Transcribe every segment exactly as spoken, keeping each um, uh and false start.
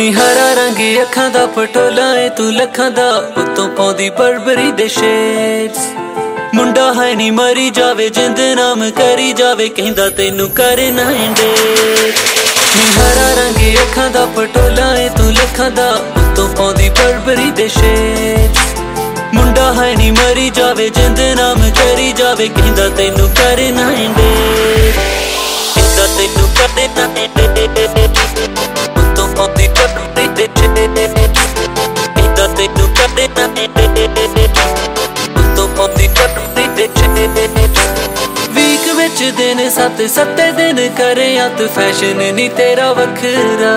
नी हरा रंग अखां दा पटोला ए तू लखां दा उत्तों पाउंदी बरबरी दे शेड्स मुंडा है नी मरी जावे जिंद नाम करी जावे कहंदा तैनू करे ना इंडे नी हरा रंग अखां दा पटोला ए तू लखां दा उत्तों पाउंदी बरबरी दे शेड्स मुंडा है नी मरी जावे जिंद नाम करी जावे कहंदा तैनू करे ना इंडे कहंदा तैनू करे ना इंडे उत्तों पाउंदी बरबरी दे शेड्स कहंदा तैनू करे ना इंडे उत्तों पाउंदी बरबरी दे शेड्स वीक विच दिन सत सत्ते दिन करे अत फैशन नी तेरा वखरा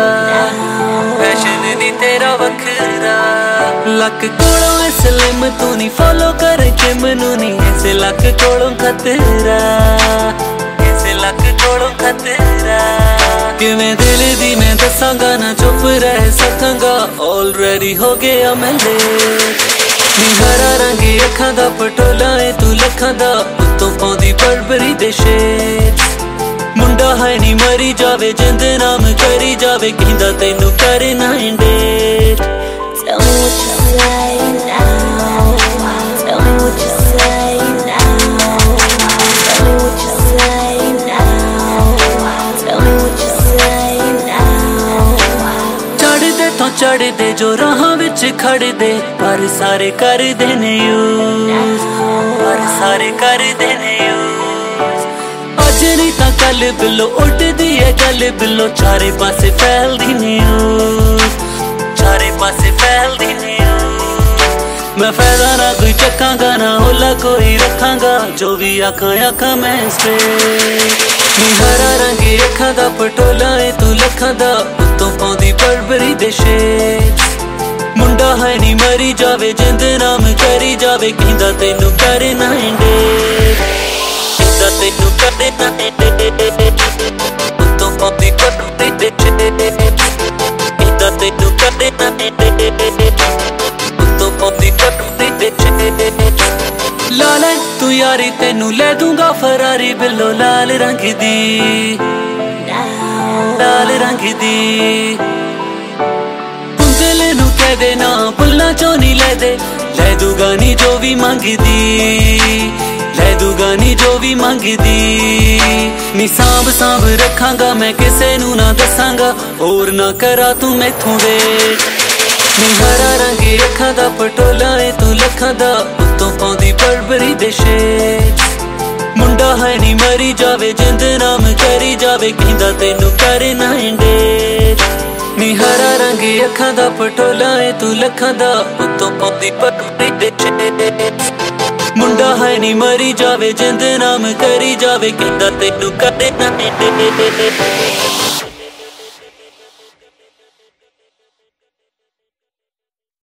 फैशन नी तेरा वखरा लक कोलों स्लिम तू नी फॉलो कर जिम नू नी ऐसे लक कोलों खतरा ऐसे लक कोलों खतरा किवें दिल दी मैं दसांगा ना चुप रह सकांगा ऑलरेडी हो गया मैं लेट नी हरा रंग अखां दा पटोला ए तू लखां दा उत्तों पाउंदी बरबरी दे शेड्स मुंडा है नी मरी जावे जिंद नाम करी जावे कहंदा तैनू करे ना इंडे Tell me what you say now. Tell me what you say now. Tell me what you say now. Tell me what you say now. चढ़दे तो चढ़दे जो राह विच खड़दे पर सारे कर दे ने यूज पर सारे कर दे ने यूज अज नहीं तां कल बिलो उड़दी है गल बिलो चारे पासे फैलदी न्यूज चारे पासे फैलदी न्यूज मैं फैदा ना कोई चकांगा ना होला कोई रखांगा जो भी आखां आखां मैं स्ट्रेट नी हरा रंग अखां दा पटोला ए तू लखां दा उत्तों पाउंदी बरबरी दे शेड्स मुंडा है नी मरी जावे जिंद नाम करी जावे कहंदा तैनू करे ना इंडे कहंदा तैनू करे ना इंडे उत्तों पाउंदी बरबरी दे शेड्स कहंदा तैनू करे ना इंडे उत्तों पाउंदी बरबरी दे शेड्स लाल तू यारी तैनू ले दूंगा फरारी बिलो लाल रंग दी लाल रंग दी पुंदल नू कह दे ना बुल्ला चो नी ले दे ले दूगा नी जो भी मंगदी ले दूगा नी जो भी मंगदी नी सांभ सांभ रखांगा मैं किसे नू ना दसांगा और ना करा तू मैथों वेट नी हरा रंग अखां दा पटोला ए तू लखां दा उत्तों पाउंदी बरबरी दे शेड्स मुंडा है नी मरी जावे जिंद नाम करी जावे कहंदा तैनू करे ना इंडे नी हरा रंग अखां दा पटोला ए तू लखां दा उत्तों पाउंदी बरबरी दे शेड्स मुंडा है नी मरी जावे जिंद नाम करी जावे कहंदा तैनू करे ना इंडे।